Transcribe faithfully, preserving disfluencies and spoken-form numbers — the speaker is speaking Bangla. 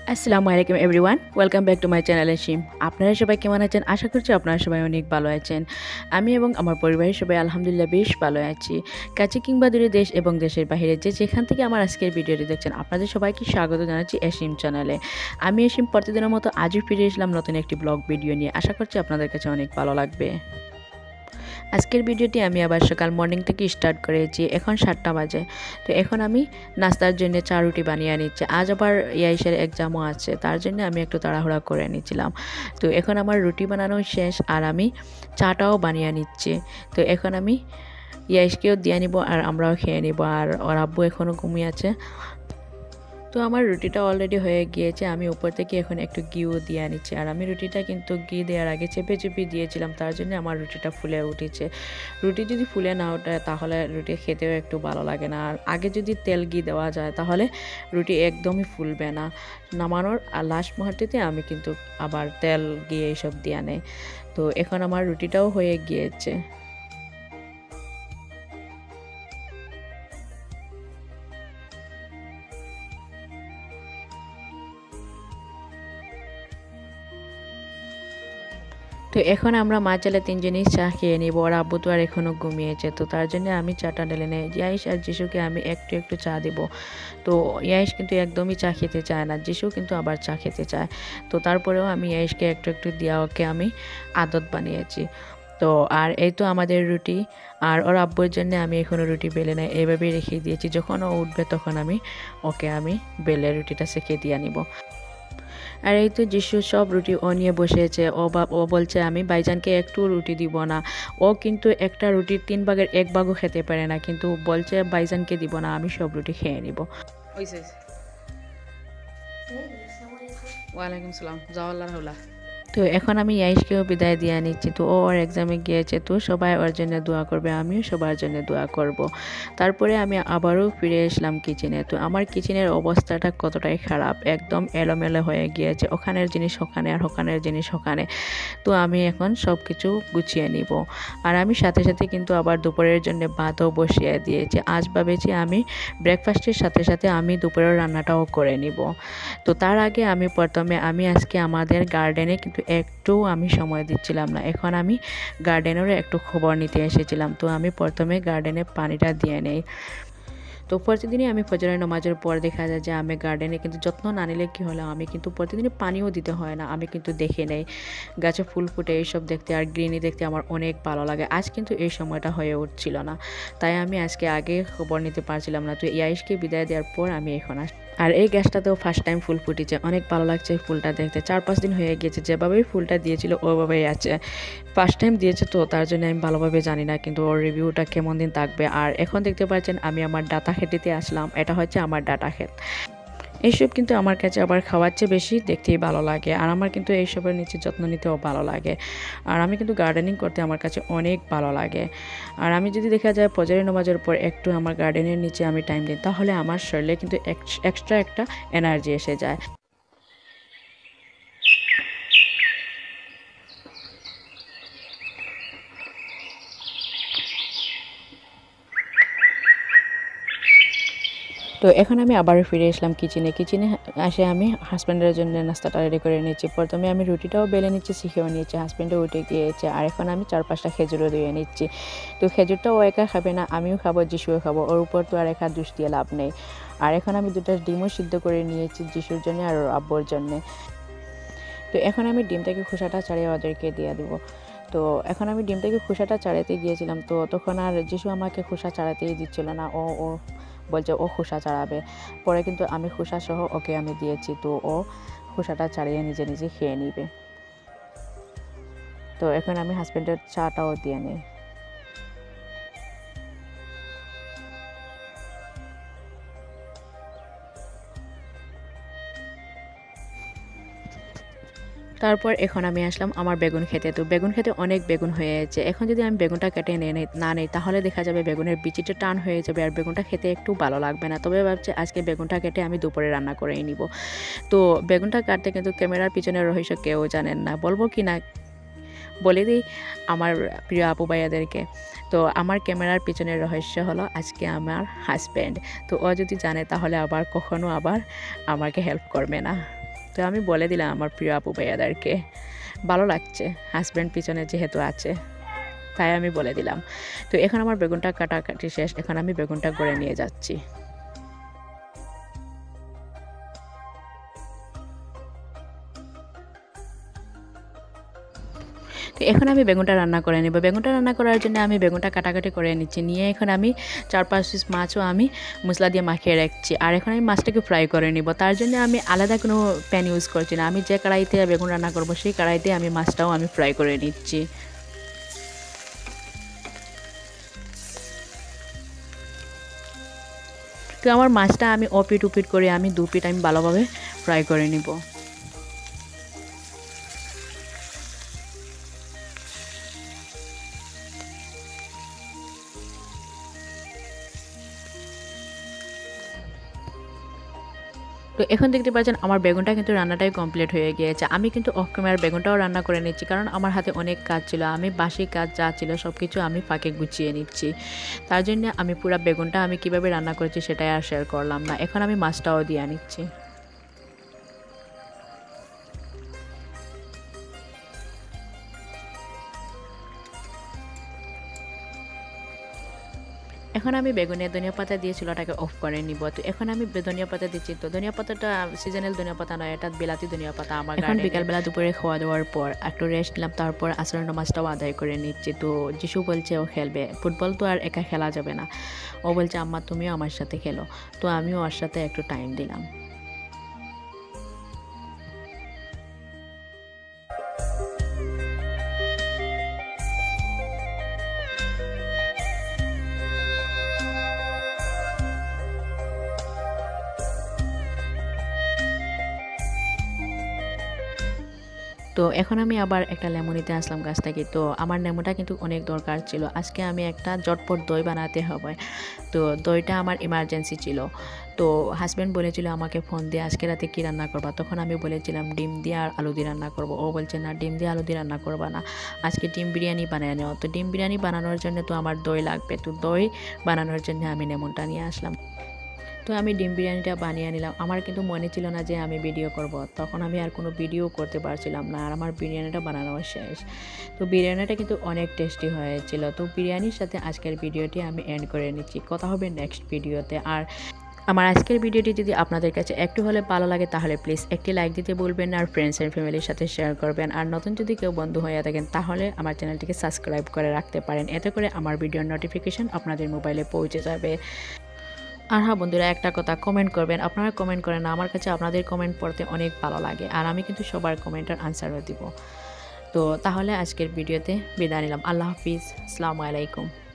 আসসালামু আলাইকুম everyone, welcome back to my channel Shim. আপনারা সবাই কেমন আছেন? আশা করছি আপনারা সবাই অনেক ভালো আছেন। আমি এবং আমার পরিবারের সবাই আলহামদুলিল্লাহ বেশ ভালো আছি। কাছে কিংবা দূরে, দেশ এবং দেশের বাইরে যে যেখান থেকে আমার আজকের ভিডিওটি দেখছেন, আপনাদের সবাইকে স্বাগত জানাচ্ছি এশিম চ্যানেলে। আমি এশিম প্রতিদিনের মতো আজও ফিরে এসলাম নতুন একটি ব্লগ ভিডিও নিয়ে। আশা করছি আপনাদের কাছে অনেক ভালো লাগবে। আজকের ভিডিওটি আমি আবার সকাল মর্নিং থেকে স্টার্ট করেছি। এখন সাতটা বাজে। তো এখন আমি নাস্তার জন্য চা রুটি বানিয়ে নিচ্ছি। আজ আবার ইয়াইশের এক্সামও আছে, তার জন্য আমি একটু তাড়াহুড়া করে নিচ্ছিলাম। তো এখন আমার রুটি বানানো শেষ আর আমি চাটাও বানিয়ে নিচ্ছি। তো এখন আমি ইয়াইশকেও দিয়ে নিব আর আমরাও খেয়ে নিব। আর ওর আব্বু এখনও ঘুমিয়ে আছে। তো আমার রুটিটা অলরেডি হয়ে গিয়েছে। আমি উপর থেকে এখন একটু ঘিও দিয়ে নিচ্ছি। আর আমি রুটিটা কিন্তু ঘি দেওয়ার আগে চেপে চেপে দিয়েছিলাম, তার জন্য আমার রুটিটা ফুলে উঠেছে। রুটি যদি ফুলে না ওঠে তাহলে রুটি খেতেও একটু ভালো লাগে না। আর আগে যদি তেল ঘি দেওয়া যায় তাহলে রুটি একদমই ফুলবে না। নামানোর আর লাস্ট মুহূর্তেতে আমি কিন্তু আবার তেল ঘি এইসব দিয়ে নেই। তো এখন আমার রুটিটাও হয়ে গিয়েছে। তো এখন আমরা মা ছেলে তিনজনই চা খেয়ে নিব। আর আব্বু তো আর এখনও ঘুমিয়েছে, তো তার জন্য আমি চাটা ঢেলে নেই। ইয়াইশ আর যিশুকে আমি একটু একটু চা দিব। তো ইয়াইশ কিন্তু একদমই চা খেতে চায় না, যিশু কিন্তু আবার চা খেতে চায়। তো তারপরেও আমি ইয়াইশকে একটু একটু দিয়া ওকে আমি আদত বানিয়েছি। তো আর এই তো আমাদের রুটি। আর ওর আব্বুর জন্য আমি এখনও রুটি বেলে নেই, এইভাবেই রেখে দিয়েছি। যখন ও উঠবে তখন আমি ওকে আমি বেলে রুটিটা সেঁকে দিয়ে নিব। আর এই তো যিশু সব রুটি ও নিয়ে বসেছে। ও বা ও বলছে আমি ভাইজানকে একটু রুটি দিব না। ও কিন্তু একটা রুটির তিন ভাগের এক ভাগও খেতে পারে না, কিন্তু বলছে ভাইজানকে দিব না, আমি সব রুটি খেয়ে নিব। ওয়ালাইকুম সালাম। জাওয়াল্লাহ হাওলা। তো এখন আমি ইয়াইশকেও বিদায় দিয়ে নিচ্ছি। তো ও ওর এক্সামে গিয়েছে, তো সবাই ওর জন্য দোয়া করবে, আমিও সবার জন্য দোয়া করব। তারপরে আমি আবারও ফিরে আসলাম কিচেনে। তো আমার কিচেনের অবস্থাটা কতটাই খারাপ, একদম এলোমেলো হয়ে গিয়েছে। ওখানের জিনিস ওখানে আর ওখানের জিনিস ওখানে। তো আমি এখন সব কিছু গুছিয়ে নিব। আর আমি সাথে সাথে কিন্তু আবার দুপুরের জন্য ভাতও বসিয়ে দিয়েছি। আজ ভাবেছি আমি ব্রেকফাস্টের সাথে সাথে আমি দুপুরের রান্নাটাও করে নিব। তো তার আগে আমি প্রথমে আমি আজকে আমাদের গার্ডেনে কিন্তু একটু আমি সময় দিচ্ছিলাম না। এখন আমি গার্ডেনেরও একটু খবর নিতে এসেছিলাম। তো আমি প্রথমে গার্ডেনে পানিটা দিয়ে নেই। তো প্রতিদিনই আমি ফজরের নামাজের পর দেখা যায় যে আমি গার্ডেনে কিন্তু যত্ন না নিলে কী হলো, আমি কিন্তু প্রতিদিনই পানিও দিতে হয় না, আমি কিন্তু দেখে নেই গাছে ফুল ফুটে এইসব দেখতে আর গ্রিনি দেখতে আমার অনেক ভালো লাগে। আজ কিন্তু এই সময়টা হয়ে উঠছিল না, তাই আমি আজকে আগে খবর নিতে পারছিলাম না। তো ইয়াইশকে বিদায় দেওয়ার পর আমি এখন আস আর এই গাছটাতেও ফার্স্ট টাইম ফুল ফুটেছে, অনেক ভালো লাগছে ফুলটা দেখতে। চার পাঁচ দিন হয়ে গিয়েছে, যেভাবেই ফুলটা দিয়েছিল ওভাবেই আছে। ফার্স্ট টাইম দিয়েছে তো তার জন্য আমি ভালোভাবে জানি না কিন্তু ওর রিভিউটা কেমন দিন থাকবে। আর এখন দেখতে পাচ্ছেন আমি আমার ডাটা খেতেতে আসলাম। এটা হচ্ছে আমার ডাটা ক্ষেত। এইসব কিন্তু আমার কাছে আবার খাওয়ার চেয়ে বেশি দেখতেই ভালো লাগে। আর আমার কিন্তু এইসবের নিচে যত্ন নিতেও ভালো লাগে। আর আমি কিন্তু গার্ডেনিং করতে আমার কাছে অনেক ভালো লাগে। আর আমি যদি দেখা যায় ফজরের নামাজের পর একটু আমার গার্ডেনের নিচে আমি টাইম দিই, তাহলে আমার শরীরে কিন্তু এক্সট্রা একটা এনার্জি এসে যায়। তো এখন আমি আবারও ফিরে আসলাম কিচেনে। কিচেনে আসে আমি হাজব্যান্ডের জন্য নাস্তাটা রেডি করে নিচ্ছি। প্রথমে আমি রুটিটাও বেলে নিচ্ছি, শিখেও নিচ্ছি। হাজব্যান্ডও উঠে গিয়েছে। আর এখন আমি চার পাঁচটা খেজুরও দিয়ে নিচ্ছি। তো খেজুরটাও ও একা খাবে না, আমিও খাবো, যিশুও খাবো। ওর উপর তো আর একা দুষ দিয়ে লাভ নেই। আর এখন আমি দুটো ডিমও সিদ্ধ করে নিয়েছি যিশুর জন্য আর ওর আব্বুর জন্যে। তো এখন আমি ডিম থেকে খোসাটা ছাড়িয়ে ওদেরকে দিয়ে দেবো। তো এখন আমি ডিম থেকে খোসাটা ছাড়াতে গিয়েছিলাম, তো তখন আর যিশু আমাকে খোসা ছাড়াতেই দিচ্ছিল না। ও ও বলছে ও খোসা ছাড়াবে। পরে কিন্তু আমি খোসা সহ ওকে আমি দিয়েছি। তো ও খোসাটা ছাড়িয়ে নিজে নিজে খেয়ে নিবে। তো এখন আমি হাজব্যান্ডের চাটাও দিয়ে নিই। তারপর এখন আমি আসলাম আমার বেগুন খেতে। তো বেগুন খেতে অনেক বেগুন হয়েছে। এখন যদি আমি বেগুনটা কেটে নিয়ে নেই না নেই তাহলে দেখা যাবে বেগুনের বিচিটা টান হয়ে যাবে আর বেগুনটা খেতে একটু ভালো লাগবে না। তবে ভাবছি আজকে বেগুনটা কেটে আমি দুপুরে রান্না করেই নিব। তো বেগুনটা কাটতে কিন্তু ক্যামেরার পিছনের রহস্য কেউ জানেন না, বলবো কি না বলে দিই আমার প্রিয় আপু ভাইয়াদেরকে। তো আমার ক্যামেরার পিছনের রহস্য হলো আজকে আমার হাজব্যান্ড। তো ও যদি জানে তাহলে আবার কখনো আবার আমাকে হেল্প করবে না। তো আমি বলে দিলাম আমার প্রিয় আপু ভাইয়াদেরকে, ভালো লাগছে হাজব্যান্ড পিছনে যেহেতু আছে, তাই আমি বলে দিলাম। তো এখন আমার বেগুনটা কাটাকাটি শেষ, এখন আমি বেগুনটা গড়ে নিয়ে যাচ্ছি। তো এখন আমি বেগুনটা রান্না করে নেব। বেগুনটা রান্না করার জন্য আমি বেগুনটা কাটাকাটি করে নিচ্ছি, নিয়ে এখন আমি চার পাঁচ পিস মাছও আমি মশলা দিয়ে মাখিয়ে রাখছি। আর এখন আমি মাছটাকে ফ্রাই করে নিব। তার জন্য আমি আলাদা কোনো প্যান ইউজ করছি না, আমি যে কড়াইতে বেগুন রান্না করব সেই কড়াইতে আমি মাছটাও আমি ফ্রাই করে নিচ্ছি। তো আমার মাছটা আমি অপিট উপিট করে আমি দু পিট আমি ভালোভাবে ফ্রাই করে নিব। তো এখন দেখতে পাচ্ছেন আমার বেগুনটা কিন্তু রান্নাটাই কমপ্লিট হয়ে গিয়েছে। আমি কিন্তু অফ ক্যামেরার বেগুনটাও রান্না করে নিচ্ছি, কারণ আমার হাতে অনেক কাজ ছিল, আমি বাসি কাজ যা ছিল সব কিছু আমি ফাঁকে গুছিয়ে নিচ্ছি। তার জন্য আমি পুরো বেগুনটা আমি কিভাবে রান্না করেছি সেটাই আর শেয়ার করলাম না। এখন আমি মাছটাও দিয়ে নিচ্ছি। এখন আমি বেগুনে ধনিয়া পাতা দিয়ে চুলাটাকে অফ করে নিব। তো এখন আমি ধনিয়া পাতা দিচ্ছি। তো ধনিয়া পাতাটা সিজনাল ধনিয়া পাতা নয়, এটা বিলাতি ধনিয়া পাতা আমার। এখন বিকালবেলা দুপুরে খাওয়া দাওয়ার পর একটু রেস্ট নিলাম, তারপর আসরের নামাজটাও আদায় করে নিচ্ছি। তো যিশু বলছে ও খেলবে, ফুটবল তো আর একা খেলা যাবে না। ও বলছে আম্মা তুমিও আমার সাথে খেলো, তো আমিও ওর সাথে একটু টাইম দিলাম। তো এখন আমি আবার একটা লেমন নিতে আসলাম গাছ থেকে। তো আমার লেমনটা কিন্তু অনেক দরকার ছিল, আজকে আমি একটা জটপট দই বানাতে হবে। তো দইটা আমার ইমার্জেন্সি ছিল। তো হাজব্যান্ড বলেছিল আমাকে ফোন দিয়ে আজকে রাতে কী রান্না করবা, তখন আমি বলেছিলাম ডিম দিয়ে আর আলু দিয়ে রান্না করবো। ও বলছে না ডিম দিয়ে আলু দিয়ে রান্না করবা না, আজকে ডিম বিরিয়ানি বানিয়ে নেওয়া। তো ডিম বিরিয়ানি বানানোর জন্য তো আমার দই লাগবে, তো দই বানানোর জন্য আমি লেমনটা নিয়ে আসলাম। তো আমি ডিম বিরিয়ানিটা বানিয়ে নিলাম। আমার কিন্তু মনে ছিল না যে আমি ভিডিও করব, তখন আমি আর কোনো ভিডিও করতে পারছিলাম না, আর আমার বিরিয়ানিটা বানানো শেষ। তো বিরিয়ানিটা কিন্তু অনেক টেস্টি হয়েছিল। তো বিরিয়ানির সাথে আজকের ভিডিওটি আমি এন্ড করে নিচ্ছি, কথা হবে নেক্সট ভিডিওতে। আর আমার আজকের ভিডিওটি যদি আপনাদের কাছে একটু হলে ভালো লাগে তাহলে প্লিজ একটি লাইক দিতে বলবেন, আর ফ্রেন্ডস অ্যান্ড ফ্যামিলির সাথে শেয়ার করবেন। আর নতুন যদি কেউ বন্ধু হয়ে থাকেন তাহলে আমার চ্যানেলটিকে সাবস্ক্রাইব করে রাখতে পারেন, এতে করে আমার ভিডিওর নোটিফিকেশন আপনাদের মোবাইলে পৌঁছে যাবে। আর হ্যাঁ বন্ধুরা, একটা কথা কমেন্ট করবেন, আপনারা কমেন্ট করেন না, আমার কাছে আপনাদের কমেন্ট পড়তে অনেক ভালো লাগে, আর আমি কিন্তু সবার কমেন্টের আনসারও দিব। তো তাহলে আজকের ভিডিওতে বিদায় নিলাম। আল্লাহ হাফিজ, আসসালামু আলাইকুম।